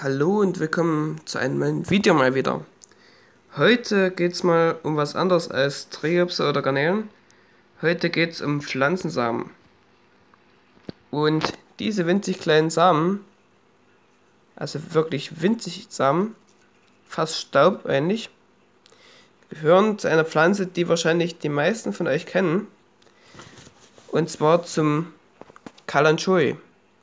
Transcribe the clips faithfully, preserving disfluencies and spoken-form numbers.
Hallo und willkommen zu einem neuen Video mal wieder. Heute geht es mal um was anderes als Trägopse oder Garnelen. Heute geht es um Pflanzensamen. Und diese winzig kleinen Samen, also wirklich winzig Samen, fast staubähnlich, gehören zu einer Pflanze, die wahrscheinlich die meisten von euch kennen. Und zwar zum Kalanchoe.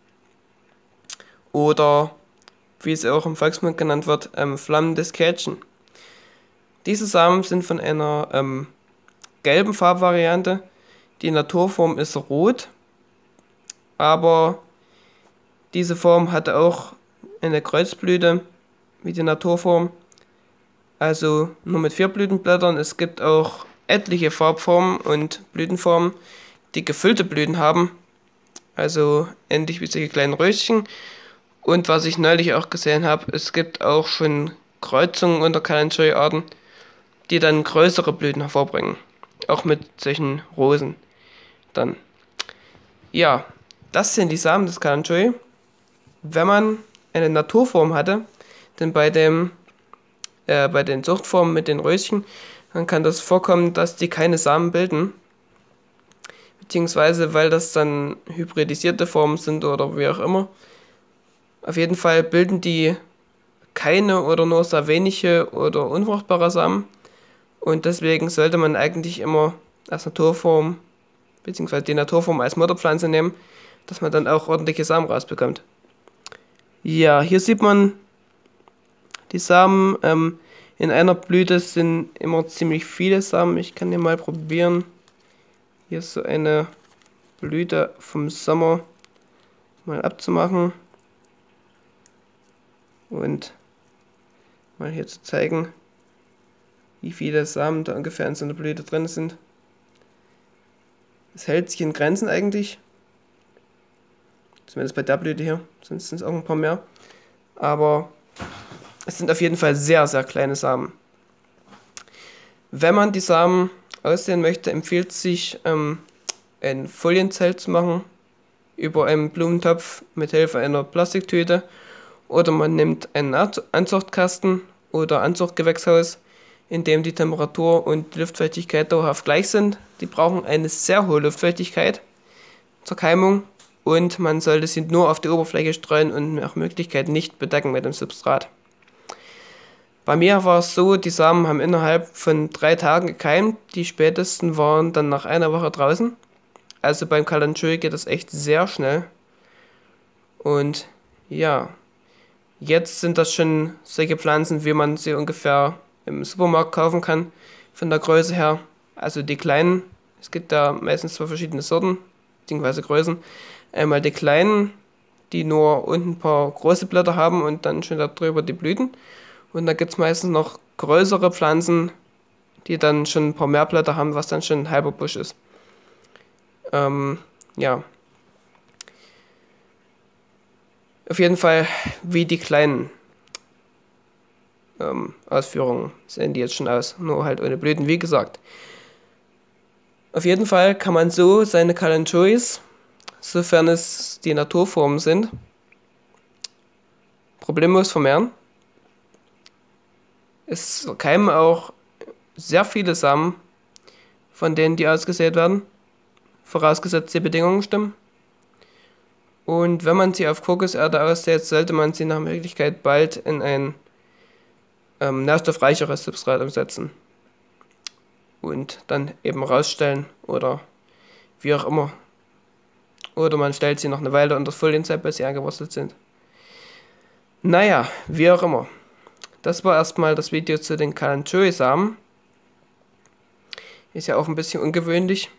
Oder wie es auch im Volksmund genannt wird, ähm, flammendes Kätzchen. Diese Samen sind von einer ähm, gelben Farbvariante. Die Naturform ist rot, aber diese Form hat auch eine Kreuzblüte wie die Naturform, also nur mit vier Blütenblättern. Es gibt auch etliche Farbformen und Blütenformen, die gefüllte Blüten haben, also ähnlich wie solche kleinen Röschen. Und was ich neulich auch gesehen habe, es gibt auch schon Kreuzungen unter Kalanchoe-Arten, die dann größere Blüten hervorbringen. Auch mit solchen Rosen dann. Ja, das sind die Samen des Kalanchoe. Wenn man eine Naturform hatte, denn bei dem äh, bei den Zuchtformen mit den Röschen, dann kann das vorkommen, dass die keine Samen bilden. Beziehungsweise, weil das dann hybridisierte Formen sind oder wie auch immer. Auf jeden Fall bilden die keine oder nur sehr wenige oder unfruchtbare Samen. Und deswegen sollte man eigentlich immer als Naturform, beziehungsweise die Naturform als Mutterpflanze nehmen, dass man dann auch ordentliche Samen rausbekommt. Ja, hier sieht man die Samen. Ähm, in einer Blüte sind immer ziemlich viele Samen. Ich kann hier mal probieren. Hier ist so eine Blüte vom Sommer mal abzumachen. Und mal hier zu zeigen, wie viele Samen da ungefähr in so einer Blüte drin sind. Es hält sich in Grenzen eigentlich. Zumindest bei der Blüte hier. Sonst sind es auch ein paar mehr. Aber es sind auf jeden Fall sehr, sehr kleine Samen. Wenn man die Samen aussehen möchte, empfiehlt es sich, ähm, ein Folienzelt zu machen. Über einen Blumentopf mit Hilfe einer Plastiktüte. Oder man nimmt einen Anzuchtkasten oder Anzuchtgewächshaus, in dem die Temperatur und die Luftfeuchtigkeit dauerhaft gleich sind. Die brauchen eine sehr hohe Luftfeuchtigkeit zur Keimung und man sollte sie nur auf die Oberfläche streuen und nach Möglichkeit nicht bedecken mit dem Substrat. Bei mir war es so, die Samen haben innerhalb von drei Tagen gekeimt, die spätesten waren dann nach einer Woche draußen. Also beim Kalanchoe geht das echt sehr schnell. Und ja, jetzt sind das schon solche Pflanzen, wie man sie ungefähr im Supermarkt kaufen kann, von der Größe her. Also die kleinen, es gibt da meistens zwei verschiedene Sorten, beziehungsweise Größen. Einmal die kleinen, die nur unten ein paar große Blätter haben und dann schon darüber die Blüten. Und dann gibt es meistens noch größere Pflanzen, die dann schon ein paar mehr Blätter haben, was dann schon ein halber Busch ist. Ähm, ja. Auf jeden Fall wie die kleinen ähm, Ausführungen sehen die jetzt schon aus, nur halt ohne Blüten, wie gesagt. Auf jeden Fall kann man so seine Kalanchoes, sofern es die Naturformen sind, problemlos vermehren. Es keimen auch sehr viele Samen, von denen die ausgesät werden, vorausgesetzt die Bedingungen stimmen. Und wenn man sie auf Kokoserde aussät, sollte man sie nach Möglichkeit bald in ein ähm, nährstoffreicheres Substrat umsetzen. Und dann eben rausstellen oder wie auch immer. Oder man stellt sie noch eine Weile unter das Folienzelt, bis sie angewurzelt sind. Naja, wie auch immer. Das war erstmal das Video zu den Kalanchoe-Samen. Ist ja auch ein bisschen ungewöhnlich,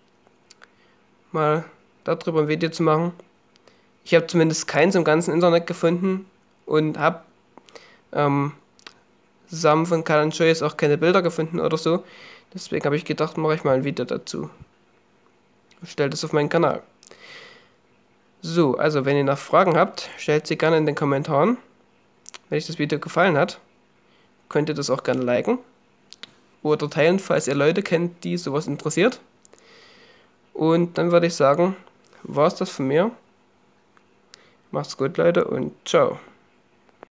mal darüber ein Video zu machen. Ich habe zumindest keins im ganzen Internet gefunden und habe ähm, Samen von Kalanchoes auch keine Bilder gefunden oder so. Deswegen habe ich gedacht, mache ich mal ein Video dazu. Und stelle das auf meinen Kanal. So, also wenn ihr noch Fragen habt, stellt sie gerne in den Kommentaren. Wenn euch das Video gefallen hat, könnt ihr das auch gerne liken. Oder teilen, falls ihr Leute kennt, die sowas interessiert. Und dann würde ich sagen, war es das von mir. Macht's gut, Leute, und ciao.